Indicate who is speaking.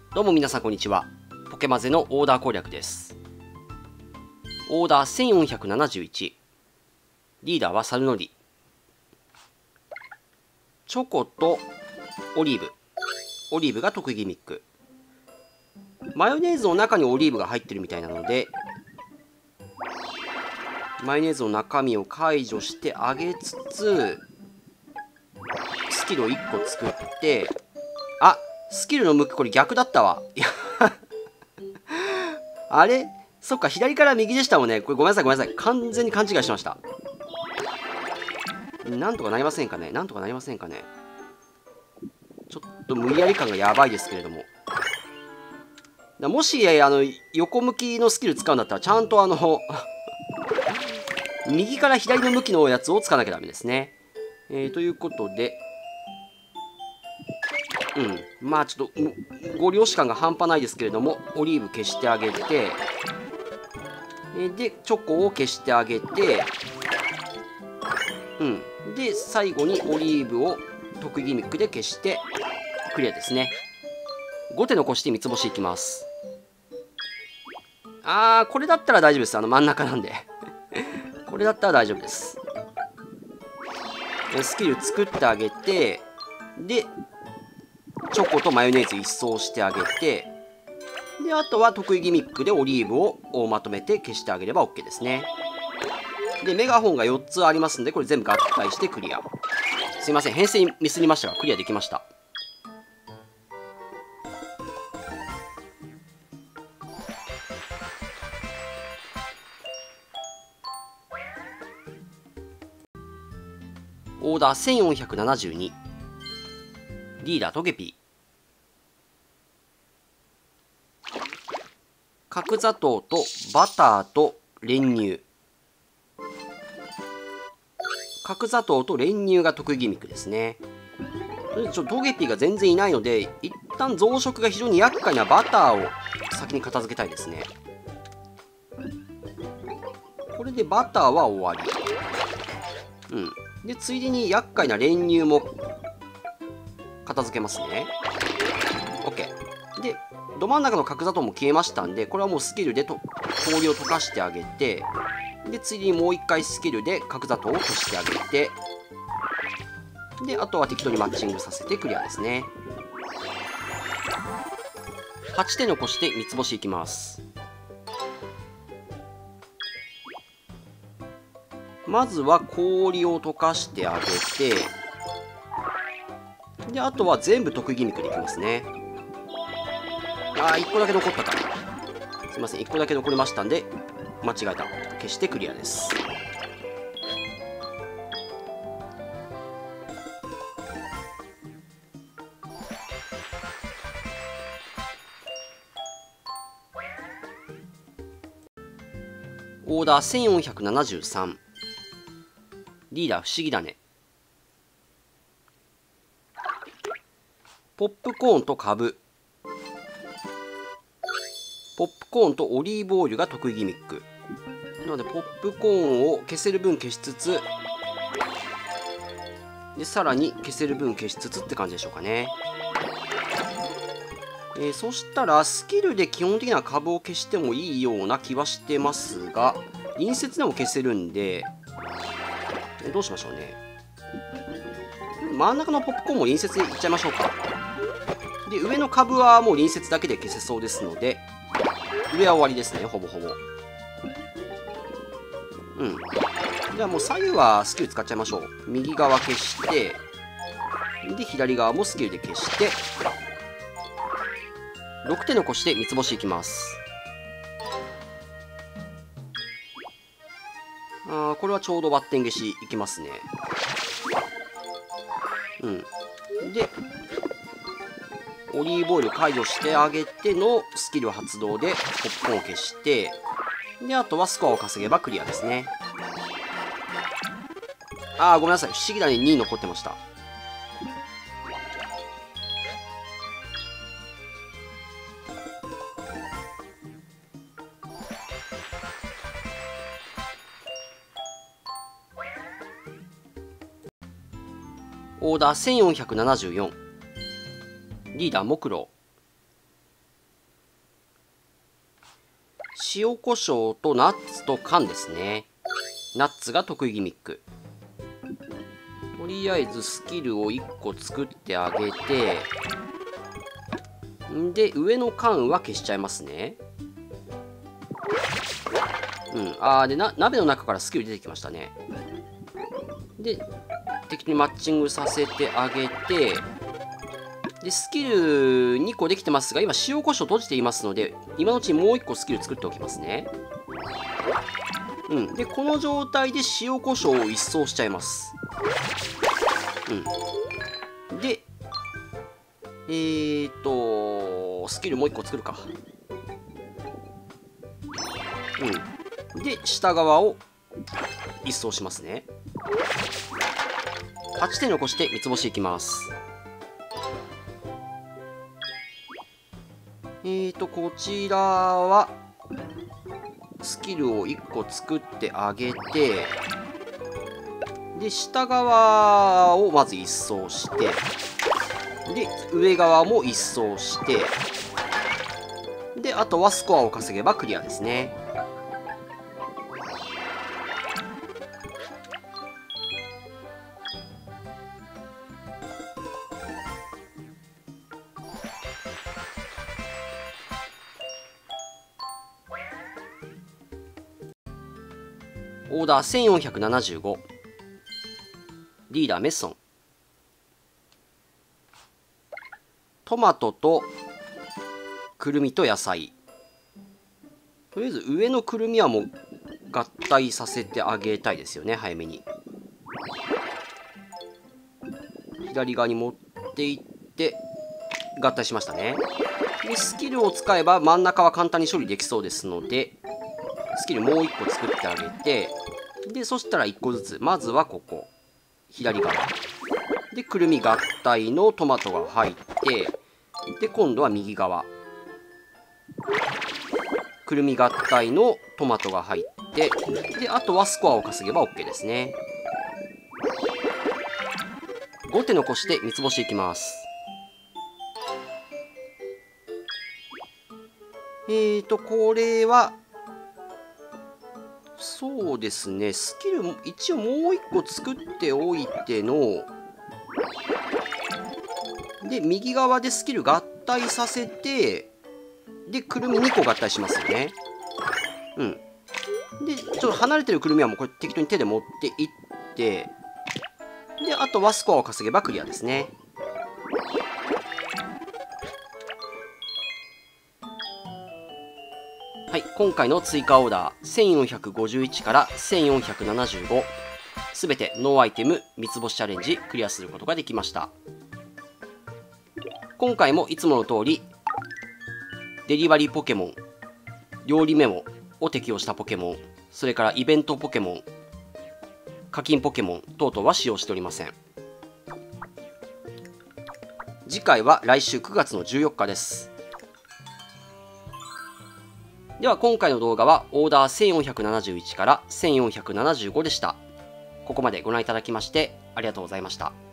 Speaker 1: どうも皆さんこんにちは。ポケマゼのオーダー攻略です。オーダー1471。リーダーはサルノリ。チョコとオリーブ。オリーブが得意ギミック。マヨネーズの中にオリーブが入ってるみたいなので、マヨネーズの中身を解除してあげつつ、スキルを1個作って、あ、スキルの向きこれ逆だったわ。あれそっか、左から右でしたもんね。これごめんなさい、ごめんなさい。完全に勘違いしてました。なんとかなりませんかね、なんとかなりませんかね。ちょっと無理やり感がやばいですけれども。もし、横向きのスキル使うんだったら、ちゃんと右から左の向きのやつを使わなきゃダメですね。ということで、まあちょっとご了承感が半端ないですけれども、オリーブ消してあげて、でチョコを消してあげて、で最後にオリーブを得意ギミックで消してクリアですね。5手残して三つ星いきます。これだったら大丈夫です。真ん中なんでこれだったら大丈夫です。スキル作ってあげて、でチョコとマヨネーズ一掃してあげて、であとは得意ギミックでオリーブをまとめて消してあげれば OK ですね。でメガホンが4つありますんで、これ全部合体してクリア。すいません、編成ミスりましたがクリアできました。オーダー1472。リーダートゲピー。角砂糖とバターと練乳。角砂糖と練乳が得意ギミックですね。トゲピーが全然いないので、一旦増殖が非常に厄介なバターを先に片付けたいですね。これでバターは終わり。でついでに厄介な練乳も片付けますね。 OK でど真ん中の角砂糖も消えましたんで、これはもうスキルで氷を溶かしてあげて、でついでにもう一回スキルで角砂糖を消してあげて、であとは適当にマッチングさせてクリアですね。8手残して三つ星いきます。まずは氷を溶かしてあげて、であとは全部得意ギミックでいきますね。1個だけ残ったか。すいません、1個だけ残りましたんで間違えた。消してクリアです。オーダー1473。リーダー不思議だね。ポップコーンとカブ。ポップコーンとオリーブオイルが得意ギミックなので、ポップコーンを消せる分消しつつ、でさらに消せる分消しつつって感じでしょうかね。そしたらスキルで基本的にはカブを消してもいいような気はしてますが、隣接でも消せるんで、どうしましょうね。真ん中のポップコーンも隣接でいっちゃいましょうか。で上のカブはもう隣接だけで消せそうですので、上は終わりですね、ほぼほぼ。じゃあもう左右はスキル使っちゃいましょう。右側消して、で左側もスキルで消して、6手残して三つ星いきます。これはちょうどバッテン消しいきますね。でオリーブオイル解除してあげてのスキル発動でポップコーンを消して、であとはスコアを稼げばクリアですね。ごめんなさい、不思議だね、2残ってました。オーダー1474。リーダー木狼。 塩コショウとナッツと缶ですね。ナッツが得意ギミック。とりあえずスキルを1個作ってあげて、で上の缶は消しちゃいますね。で鍋の中からスキル出てきましたね。で適当にマッチングさせてあげて、でスキル2個できてますが、今塩コショウ閉じていますので、今のうちにもう1個スキル作っておきますね。でこの状態で塩コショウを一掃しちゃいます。でスキルもう1個作るか。で下側を一掃しますね。8点残して三つ星いきます。こちらはスキルを1個作ってあげて、で下側をまず一掃して、で上側も一掃して、であとはスコアを稼げばクリアですね。オーダー1475、リーダーメッソン。トマトとくるみと野菜。とりあえず上のくるみはもう合体させてあげたいですよね、早めに。左側に持っていって合体しましたね。でスキルを使えば真ん中は簡単に処理できそうですので、スキルもう1個作ってあげて、でそしたら1個ずつ、まずはここ左側でくるみ合体のトマトが入って、で今度は右側くるみ合体のトマトが入って、であとはスコアを稼げば OK ですね。5手残して三つ星いきます。これはそうですね、スキル一応もう1個作っておいての、で右側でスキル合体させて、でくるみ2個合体しますよね。でちょっと離れてるくるみはもうこれ適当に手で持っていって、であとはスコアを稼げばクリアですね。はい、今回の追加オーダー1451から1475、すべてノーアイテム三つ星チャレンジクリアすることができました。今回もいつもの通りデリバリーポケモン、料理メモを適用したポケモン、それからイベントポケモン、課金ポケモン等々は使用しておりません。次回は来週9月の14日です。では今回の動画はオーダー1471から1475でした。ここまでご覧いただきましてありがとうございました。